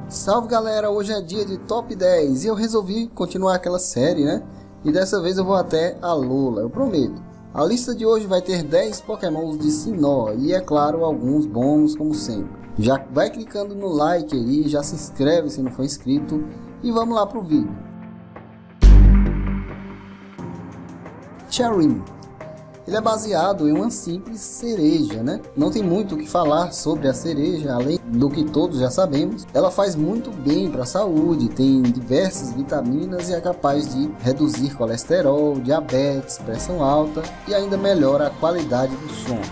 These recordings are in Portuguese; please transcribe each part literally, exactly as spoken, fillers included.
Salve galera, hoje é dia de top dez e eu resolvi continuar aquela série, né? E dessa vez eu vou até a Alola, eu prometo. A lista de hoje vai ter dez pokémons de Sinnoh e é claro, alguns bônus como sempre. Já vai clicando no like aí, já se inscreve se não for inscrito e vamos lá pro vídeo. Chirrym. Ele é baseado em uma simples cereja, né? Não tem muito o que falar sobre a cereja, além do que todos já sabemos. Ela faz muito bem para a saúde, tem diversas vitaminas e é capaz de reduzir colesterol, diabetes, pressão alta e ainda melhora a qualidade do sono.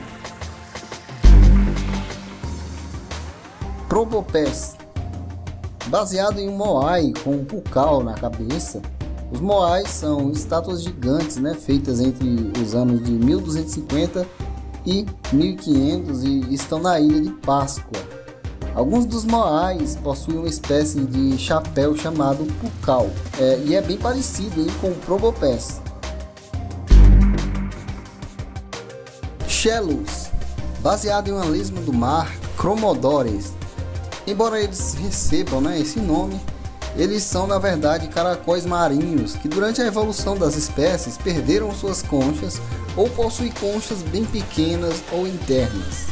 Probopass. Baseado em um Moai com um pucal na cabeça. Os Moais são estátuas gigantes, né, feitas entre os anos de mil duzentos e cinquenta e mil e quinhentos e estão na ilha de Páscoa. Alguns dos Moais possuem uma espécie de chapéu chamado pucal, é, e é bem parecido hein, com o Probopass. Shellos. Baseado em uma lesma do mar, Chromodores. Embora eles recebam né, esse nome, eles são na verdade caracóis marinhos que durante a evolução das espécies perderam suas conchas ou possuem conchas bem pequenas ou internas.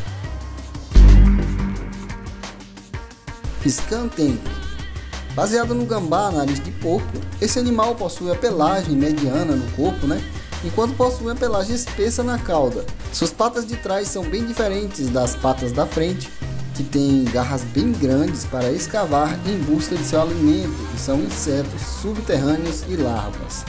Skuntank. Baseado no gambá nariz de porco, esse animal possui a pelagem mediana no corpo, né? enquanto possui a pelagem espessa na cauda. Suas patas de trás são bem diferentes das patas da frente, que tem garras bem grandes para escavar em busca de seu alimento, que são insetos subterrâneos e larvas.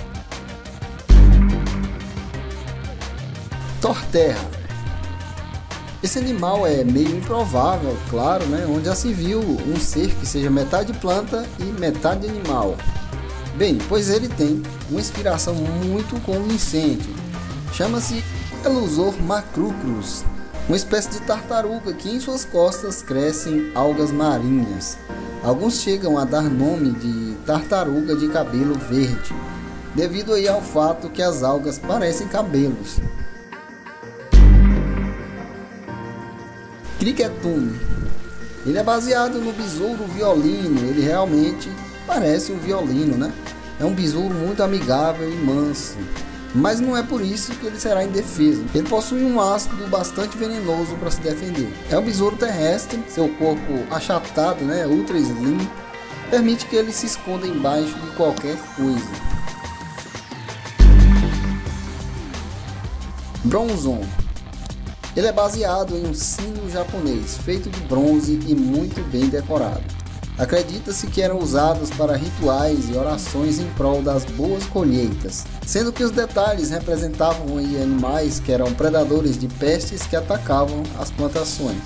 Torterra. Esse animal é meio improvável, claro, né? onde já se viu um ser que seja metade planta e metade animal. Bem, pois ele tem uma inspiração muito convincente. Chama-se Elusor macrucrus, uma espécie de tartaruga que em suas costas crescem algas marinhas. Alguns chegam a dar nome de tartaruga de cabelo verde, devido aí ao fato que as algas parecem cabelos. Kricketune. Ele é baseado no besouro violino, ele realmente parece um violino, né? É um besouro muito amigável e manso. Mas não é por isso que ele será indefeso. Ele possui um ácido bastante venenoso para se defender. É um besouro terrestre, seu corpo achatado, né, ultra slim, permite que ele se esconda embaixo de qualquer coisa. Bronzong. Ele é baseado em um sino japonês, feito de bronze e muito bem decorado. Acredita-se que eram usados para rituais e orações em prol das boas colheitas, sendo que os detalhes representavam aí animais que eram predadores de pestes que atacavam as plantações.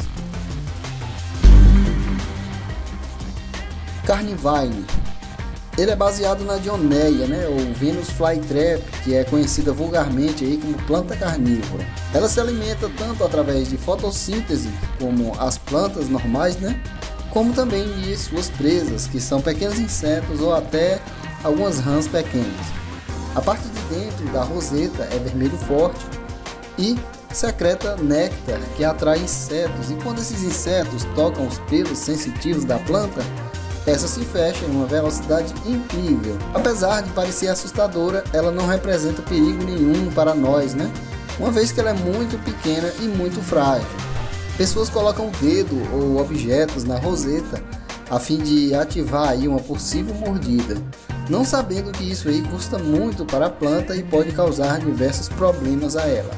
Carnivine. Ele é baseado na Dioneia, né, ou Venus flytrap, que é conhecida vulgarmente aí como planta carnívora. Ela se alimenta tanto através de fotossíntese, como as plantas normais, né, como também de suas presas, que são pequenos insetos ou até algumas rãs pequenas. A parte de dentro da roseta é vermelho forte e secreta néctar, que atrai insetos, e quando esses insetos tocam os pelos sensitivos da planta, essa se fecha em uma velocidade incrível. Apesar de parecer assustadora, ela não representa perigo nenhum para nós, né? Uma vez que ela é muito pequena e muito frágil. Pessoas colocam o dedo ou objetos na roseta a fim de ativar aí uma possível mordida, não sabendo que isso aí custa muito para a planta e pode causar diversos problemas a ela.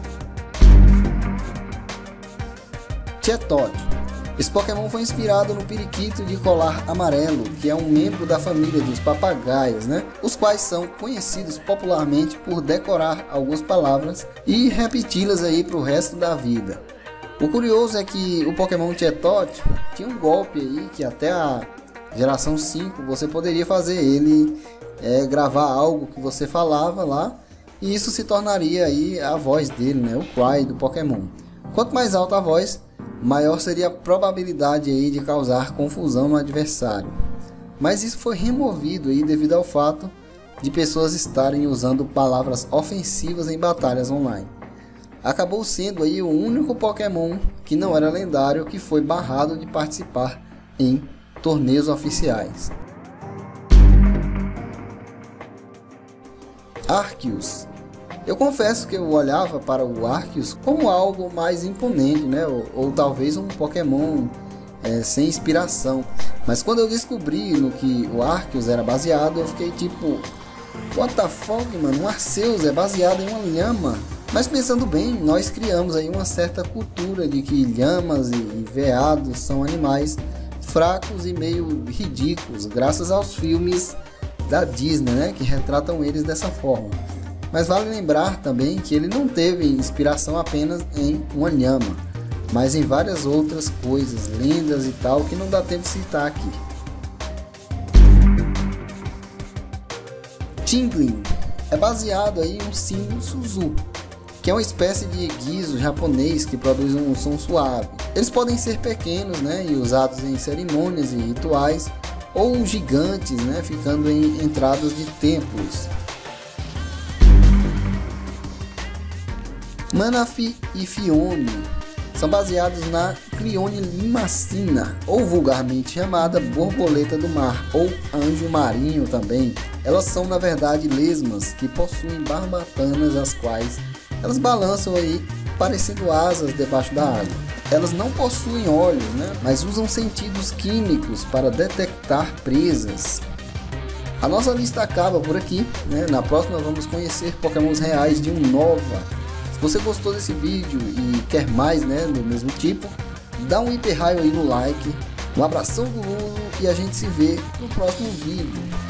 Chatot. Esse Pokémon foi inspirado no periquito de colar amarelo, que é um membro da família dos papagaios, né? Os quais são conhecidos popularmente por decorar algumas palavras e repeti-las aí para o resto da vida. O curioso é que o Pokémon Chatot tinha um golpe aí que até a geração cinco você poderia fazer ele é, gravar algo que você falava lá, e isso se tornaria aí a voz dele, né? O cry do Pokémon. Quanto mais alta a voz, maior seria a probabilidade aí de causar confusão no adversário. Mas isso foi removido aí devido ao fato de pessoas estarem usando palavras ofensivas em batalhas online. Acabou sendo aí o único Pokémon que não era lendário que foi barrado de participar em torneios oficiais. Arceus. Eu confesso que eu olhava para o Arceus como algo mais imponente, né? ou, ou talvez um Pokémon é, sem inspiração. Mas quando eu descobri no que o Arceus era baseado, eu fiquei tipo, what the fuck, mano, um Arceus é baseado em uma lhama. Mas pensando bem, nós criamos aí uma certa cultura de que lhamas e, e veados são animais fracos e meio ridículos, graças aos filmes da Disney, né, que retratam eles dessa forma. Mas vale lembrar também que ele não teve inspiração apenas em uma lhama, mas em várias outras coisas, lendas e tal, que não dá tempo de citar aqui. Tingling é baseado aí em um sino Suzu, que é uma espécie de guiso japonês que produz um som suave. Eles podem ser pequenos, né, e usados em cerimônias e rituais, ou gigantes, né, ficando em entradas de templos. Manaphy e Phione são baseados na Clione limacina, ou vulgarmente chamada borboleta do mar, ou anjo marinho também. Elas são na verdade lesmas que possuem barbatanas, as quais elas balançam aí parecendo asas debaixo da água. Elas não possuem olhos, né, mas usam sentidos químicos para detectar presas. A nossa lista acaba por aqui, né? Na próxima vamos conhecer Pokémons reais de Unova. Se você gostou desse vídeo e quer mais, né, do mesmo tipo, dá um hiper raio aí no like. Um abração do Lulu e a gente se vê no próximo vídeo.